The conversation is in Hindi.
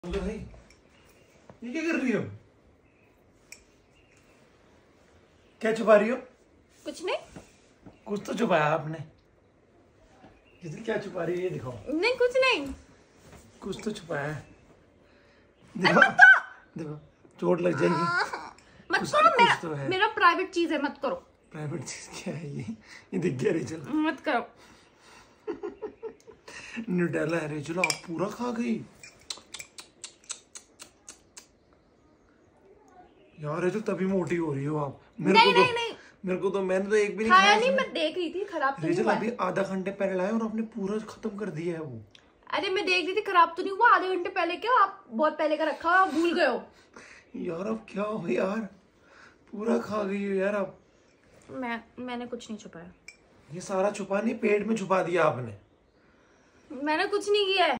भाई ये क्या कर रही हो? क्या छुपा रही हो? कुछ नहीं। कुछ तो छुपाया आपने। क्या छुपा रही है ये दिखाओ। नहीं कुछ नहीं। कुछ तो छुपाया है। देखो देखो चोट लग जाएगी। मत करो। तो है। मेरा प्राइवेट चीज है, मत करो। प्राइवेट चीज क्या है ये दिख गया रेचल। मत करो। न्यूटेला है रेचल, आप पूरा खा गई यार। रेचल तभी मोटी हो रही हो आप। नहीं। मेरे को तो मैंने तो एक भी नहीं खाया नहीं, मैं देख रही थी खराब तो नहीं रेचल हुआ। अभी आधा घंटे पहले लाए और आपने पूरा खत्म कर दिया है वो। अरे मैं देख रही थी खराब तो नहीं हुआ। आधे घंटे पहले क्या, आप बहुत पहले का रखा हो, आप भूल गए हो। यार अब क्या हो यार, पूरा खा गई हो यार आप। मैंने कुछ नहीं छुपाया। ये सारा छुपा नहीं, पेट में छुपा दिया आपने। मैंने कुछ नहीं किया है।